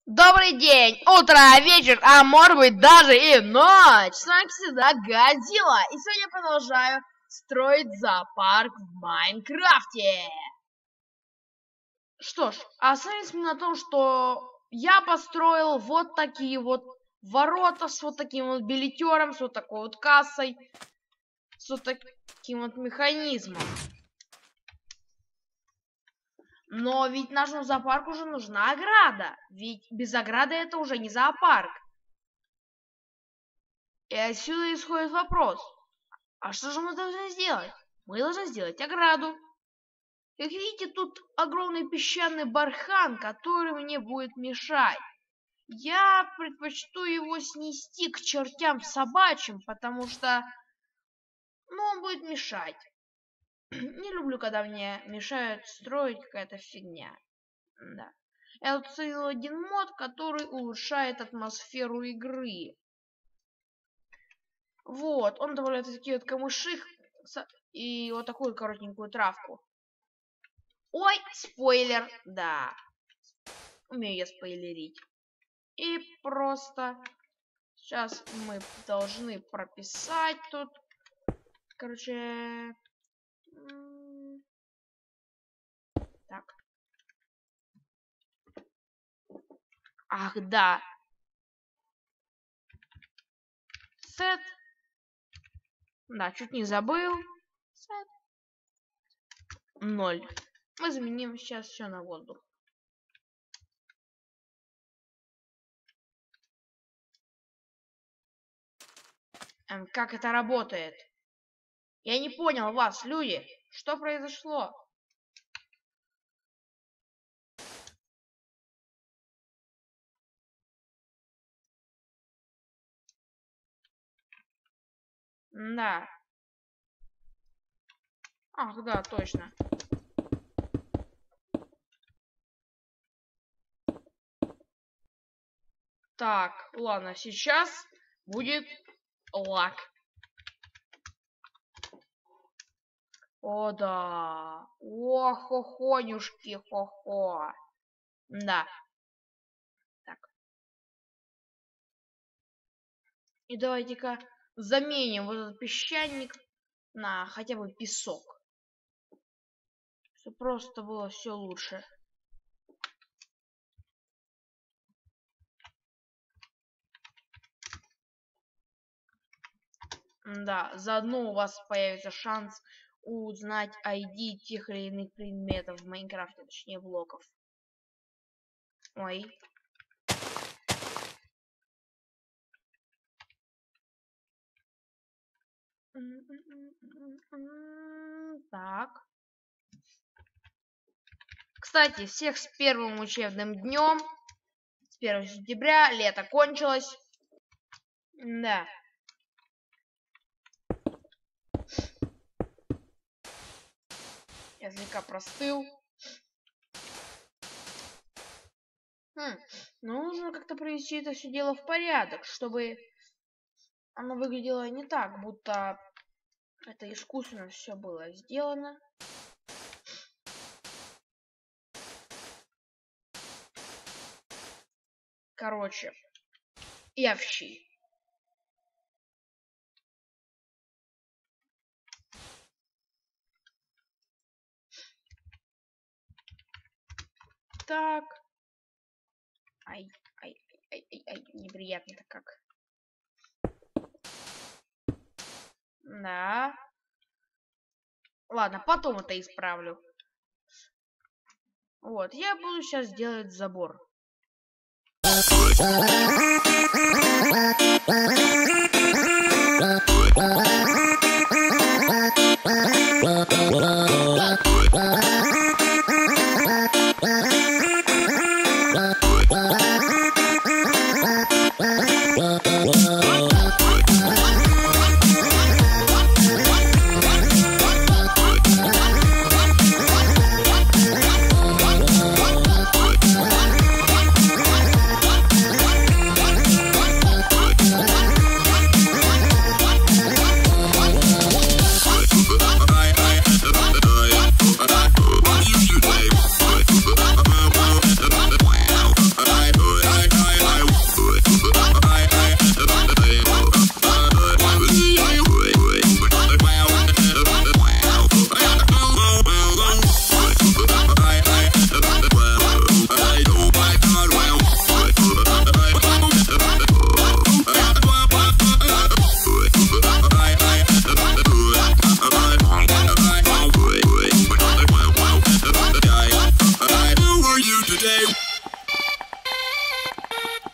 Добрый день, утро, вечер, а может быть даже и ночь. С вами всегда Годзилла. И сегодня я продолжаю строить зоопарк в Майнкрафте. Что ж, остановимся на том, что я построил вот такие вот ворота с вот таким вот билетером, с вот такой вот кассой, с вот таким вот механизмом. Но ведь нашему зоопарку уже нужна ограда. Ведь без ограды это уже не зоопарк. И отсюда исходит вопрос. А что же мы должны сделать? Мы должны сделать ограду. Как видите, тут огромный песчаный бархан, который мне будет мешать. Я предпочту его снести к чертям собачьим, потому что он будет мешать. Не люблю, когда мне мешают строить какая-то фигня. Да. Я тут установил один мод, который улучшает атмосферу игры. Вот, он добавляет такие вот камыши и вот такую коротенькую травку. Ой, спойлер, да. Умею я спойлерить. И просто сейчас мы должны прописать тут. Короче... Так. Ах, да. Set. Да, чуть не забыл. Set. 0. Мы заменим сейчас все на воздух. Как это работает? Я не понял вас, люди. Что произошло? Да. Ах, да, точно. Так, ладно, сейчас будет лак. О, да. О, хохонюшки, хо-хо. Да. Так. И давайте-ка заменим вот этот песчаник на хотя бы песок. Чтобы просто было все лучше. Да, заодно у вас появится шанс узнать ID тех или иных предметов в Майнкрафте, точнее блоков. Ой. Так. Кстати, всех с первым учебным днем. С 1 сентября. Лето кончилось. Да. Я слегка простыл. Ну, нужно как-то привести это все дело в порядок, чтобы оно выглядело не так, будто это искусственно все было сделано. Короче, явщи. Так. Ай, неприятно-то как. Да. Ладно, потом это исправлю. Вот, я буду сейчас делать забор.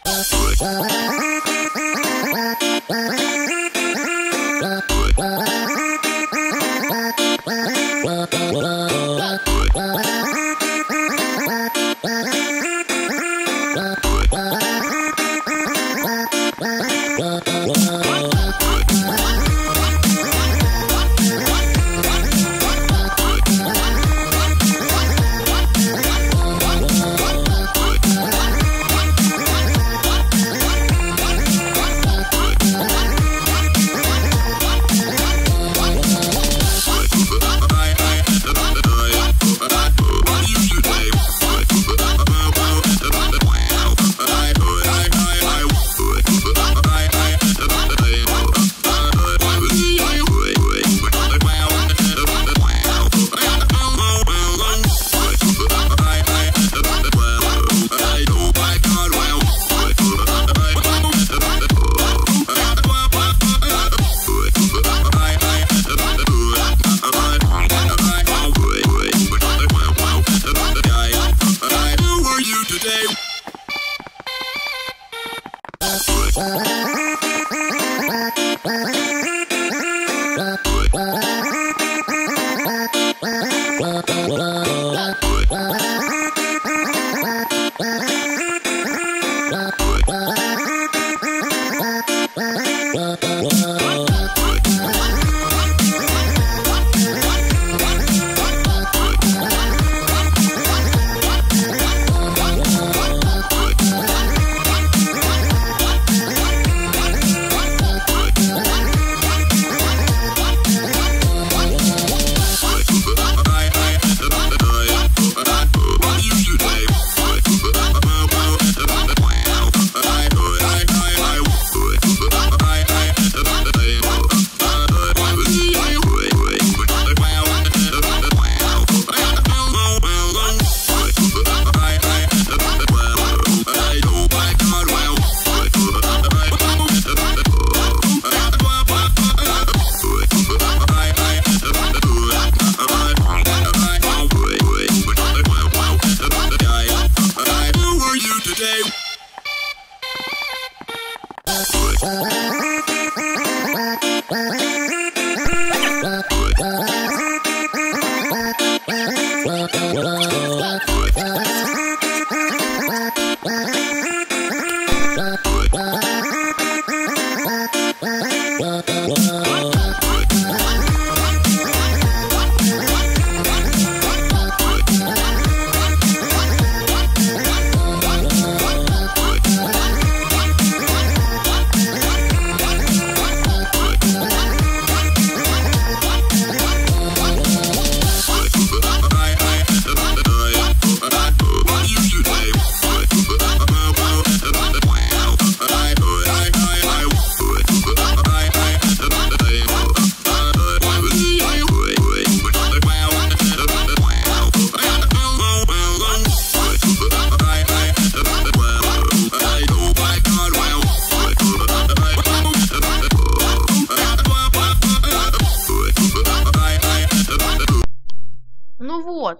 Ну вот,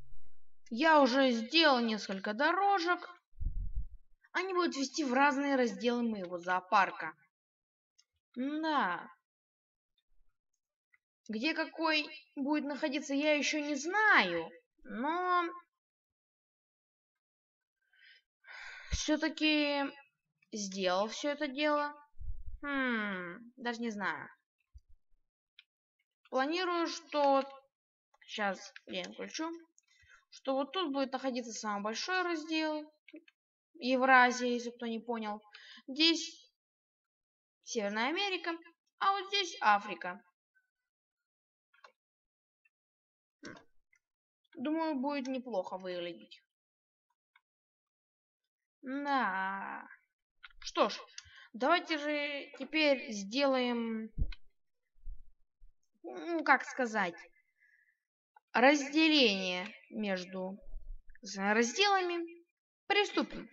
я уже сделал несколько дорожек. Они будут вести в разные разделы моего зоопарка. Да. Где какой будет находиться, я еще не знаю. Но все-таки сделал все это дело. Даже не знаю. Планирую, что... Сейчас я включу. Что вот тут будет находиться самый большой раздел. Евразия, если кто не понял. Здесь Северная Америка, а вот здесь Африка. Думаю, будет неплохо выглядеть. Да. Что ж, давайте же теперь сделаем, ну, как сказать, разделение между разделами. Приступим.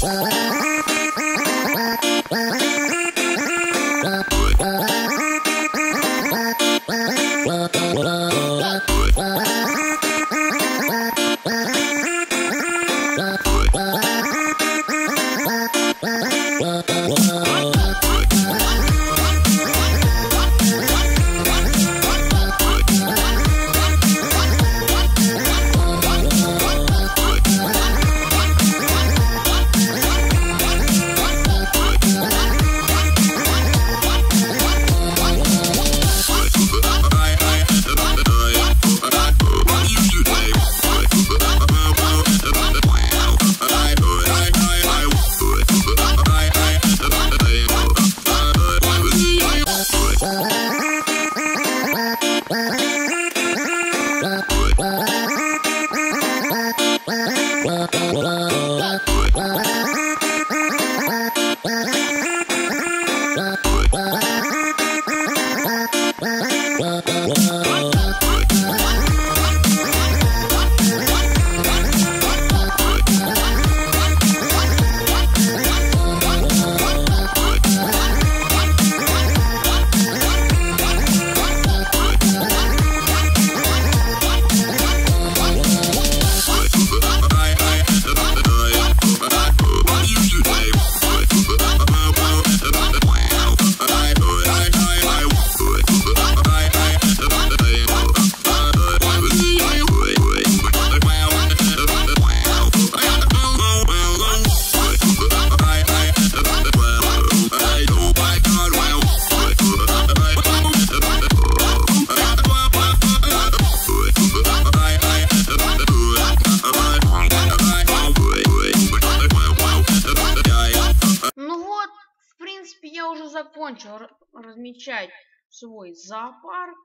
Я уже закончил размечать свой зоопарк.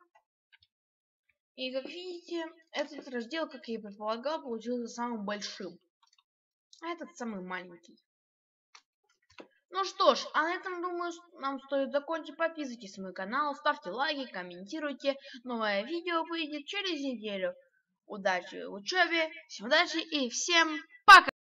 И как видите, этот раздел, как я и предполагал, получился самым большим. А этот самый маленький. Ну что ж, а на этом, думаю, нам стоит закончить. Подписывайтесь на мой канал, ставьте лайки, комментируйте. Новое видео выйдет через неделю. Удачи в учебе, всем удачи и всем пока!